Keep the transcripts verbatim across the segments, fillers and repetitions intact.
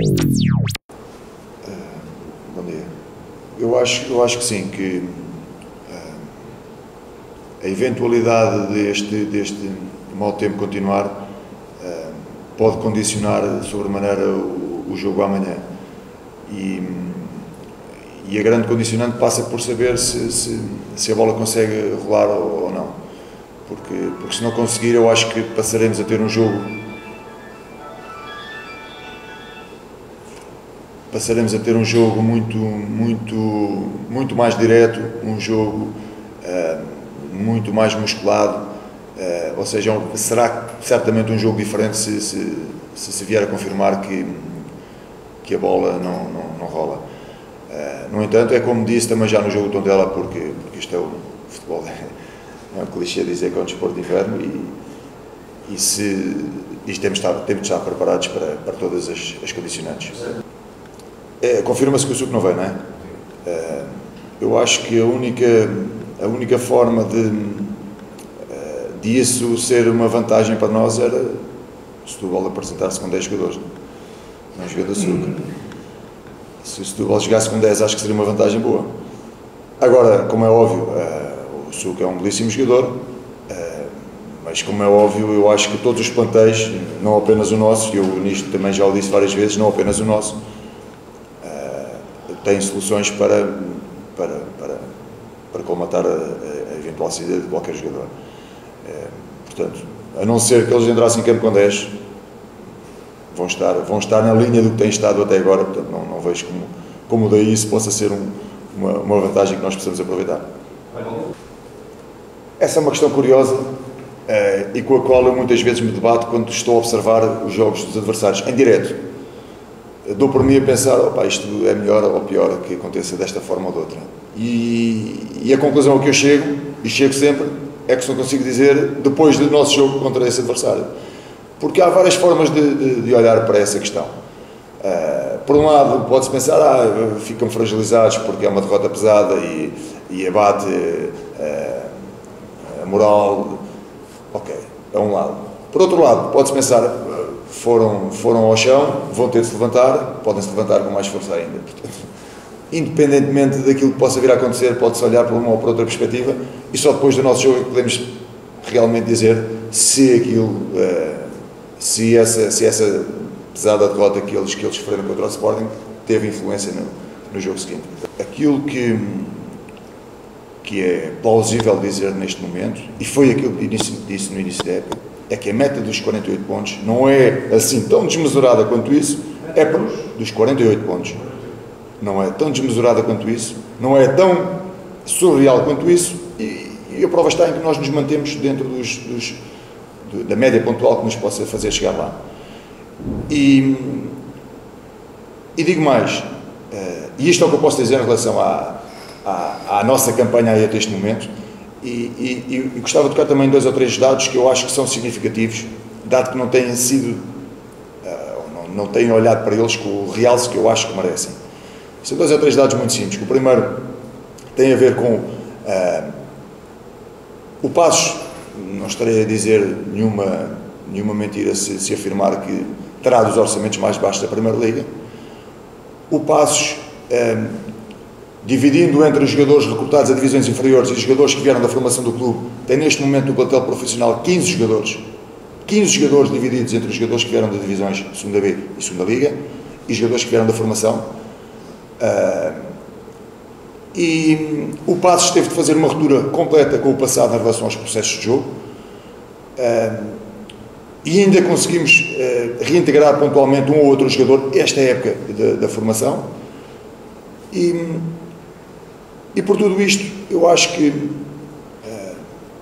Bom dia. Eu acho, eu acho que sim, que uh, a eventualidade deste, deste mau tempo continuar uh, pode condicionar sobremaneira o, o jogo amanhã. E, e a grande condicionante passa por saber se, se, se a bola consegue rolar ou, ou não. Porque, porque se não conseguir, eu acho que passaremos a ter um jogo passaremos a ter um jogo muito, muito, muito mais direto, um jogo uh, muito mais musculado, uh, ou seja, um, será certamente um jogo diferente se se, se, se vier a confirmar que, que a bola não, não, não rola. Uh, no entanto, é como disse também já no jogo do Tondela, porque, porque isto é o futebol, é um clichê dizer que é um desporto de inverno e, e se, isto temos de estar, temos de estar preparados para, para todas as, as condicionantes. É, confirma-se que o Suco não vem, não é? É? Eu acho que a única, a única forma de, de isso ser uma vantagem para nós era o Setúbal apresentar-se com dez jogadores, não jogador do Suco. Se o Setúbal jogasse com dez, acho que seria uma vantagem boa. Agora, como é óbvio, o Suco é um belíssimo jogador, mas como é óbvio, eu acho que todos os plantéis, não apenas o nosso, e eu nisto também já o disse várias vezes, não apenas o nosso, têm soluções para, para, para, para colmatar a, a eventual saída de qualquer jogador. É, portanto, a não ser que eles entrassem em campo com dez, vão estar, vão estar na linha do que têm estado até agora, portanto não, não vejo como, como daí isso possa ser um, uma, uma vantagem que nós precisamos aproveitar. Essa é uma questão curiosa é, e com a qual eu muitas vezes me debato quando estou a observar os jogos dos adversários em direto. Dou por mim a pensar, opa, isto é melhor ou pior que aconteça desta forma ou de outra. E, e a conclusão a que eu chego, e chego sempre, é que só consigo dizer depois do nosso jogo contra esse adversário. Porque há várias formas de, de, de olhar para essa questão. Uh, por um lado, pode-se pensar, ah, ficam fragilizados porque é uma derrota pesada e, e abate uh, a moral. Ok, é um lado. Por outro lado, pode-se pensar, Foram, foram ao chão, vão ter de se levantar, podem se levantar com mais força ainda. Portanto, independentemente daquilo que possa vir a acontecer, pode-se olhar por uma ou por outra perspectiva e só depois do nosso jogo é que podemos realmente dizer se aquilo, se essa, se essa pesada derrota que eles, que eles sofreram contra o Sporting teve influência no, no jogo seguinte. Aquilo que, que é plausível dizer neste momento, e foi aquilo que disse no início da época, é que a meta dos quarenta e oito pontos não é assim tão desmesurada quanto isso, é para, dos quarenta e oito pontos, não é tão desmesurada quanto isso, não é tão surreal quanto isso, e, e a prova está em que nós nos mantemos dentro dos, dos, do, da média pontual que nos possa fazer chegar lá. E, e digo mais, uh, e isto é o que eu posso dizer em relação à, à, à nossa campanha aí até este momento. E, e, e gostava de tocar também dois ou três dados que eu acho que são significativos, dado que não têm sido, uh, não, não têm olhado para eles com o realce que eu acho que merecem. São dois ou três dados muito simples. O primeiro tem a ver com uh, o Passos, não estarei a dizer nenhuma, nenhuma mentira se, se afirmar que terá dos orçamentos mais baixos da Primeira Liga. O Passos, uh, dividindo entre os jogadores recrutados a divisões inferiores e os jogadores que vieram da formação do clube, tem neste momento no plantel profissional quinze jogadores, quinze jogadores divididos entre os jogadores que vieram das divisões segunda B e segunda Liga e os jogadores que vieram da formação. Uh, e o Passos teve de fazer uma ruptura completa com o passado em relação aos processos de jogo uh, e ainda conseguimos uh, reintegrar pontualmente um ou outro jogador esta época da, da formação. E, E por tudo isto, eu acho que, uh,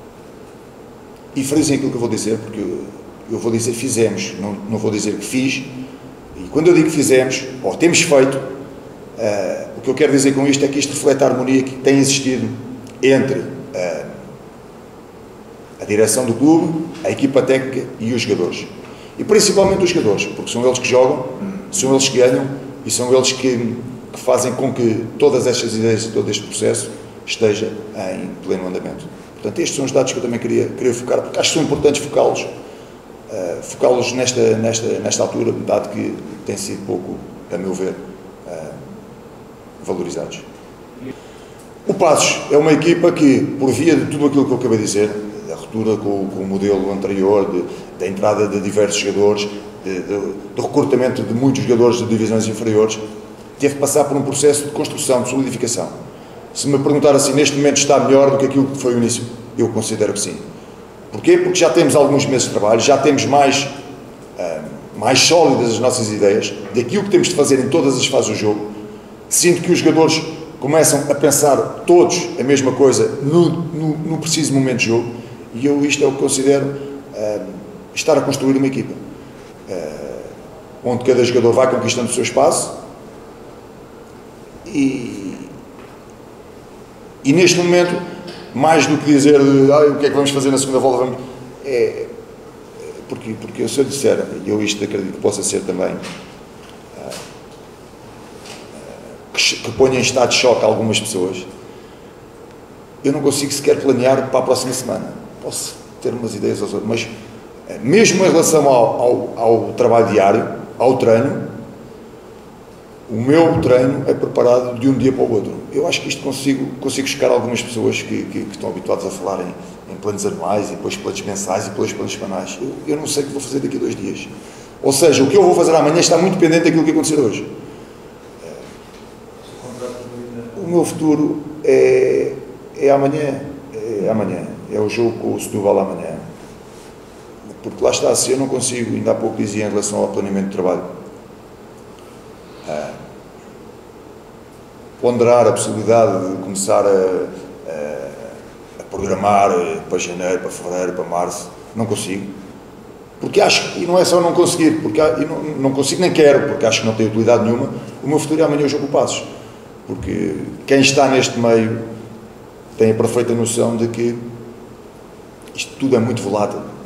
e frisem aquilo que eu vou dizer, porque eu, eu vou dizer fizemos, não, não vou dizer que fiz, e quando eu digo fizemos, ou temos feito, uh, o que eu quero dizer com isto é que isto reflete a harmonia que tem existido entre uh, a direção do clube, a equipa técnica e os jogadores. E principalmente os jogadores, porque são eles que jogam, são eles que ganham e são eles que que fazem com que todas estas ideias e todo este processo esteja em pleno andamento. Portanto, estes são os dados que eu também queria, queria focar, porque acho que são importantes focá-los, uh, focá-los nesta, nesta, nesta altura, dado que têm sido pouco, a meu ver, valorizados. O Paços é uma equipa que, por via de tudo aquilo que eu acabei de dizer, da ruptura com, com o modelo anterior, de, da entrada de diversos jogadores, de, de, do recrutamento de muitos jogadores de divisões inferiores, teve que passar por um processo de construção, de solidificação. Se me perguntar assim, neste momento está melhor do que aquilo que foi o início, eu considero que sim. Porquê? Porque já temos alguns meses de trabalho, já temos mais, uh, mais sólidas as nossas ideias, daquilo que temos de fazer em todas as fases do jogo. Sinto que os jogadores começam a pensar todos a mesma coisa no, no, no preciso momento de jogo, e eu isto é o que considero uh, estar a construir uma equipa, uh, onde cada jogador vai conquistando o seu espaço, e, e neste momento, mais do que dizer ah, o que é que vamos fazer na segunda volta, vamos, é, porque, porque se eu disser, e eu isto acredito que possa ser também, que ponha em estado de choque algumas pessoas, eu não consigo sequer planear para a próxima semana. Posso ter umas ideias aos outros, mas mesmo em relação ao, ao, ao trabalho diário, ao treino, o meu treino é preparado de um dia para o outro. Eu acho que isto consigo, consigo chegar a algumas pessoas que, que, que estão habituadas a falar em, em planos anuais, e depois planos mensais e depois planos semanais. Eu, eu não sei o que vou fazer daqui a dois dias. Ou seja, o que eu vou fazer amanhã está muito dependente daquilo que acontecer hoje. O meu futuro é, é amanhã, é amanhã, é o jogo com o Setúbal amanhã, porque lá está, se eu não consigo, ainda há pouco dizia em relação ao planeamento de trabalho, ah, ponderar a possibilidade de começar a, a, a programar para janeiro, para fevereiro, para março, não consigo, porque acho, e não é só não conseguir, porque e não, não consigo nem quero, porque acho que não tem utilidade nenhuma, o meu futuro é amanhã o jogo com o Paços. Porque quem está neste meio tem a perfeita noção de que isto tudo é muito volátil.